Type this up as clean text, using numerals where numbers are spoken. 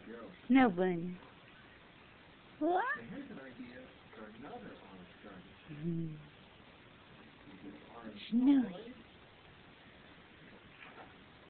Snowbunny. What? Here's an idea for another orange garden. Snowy.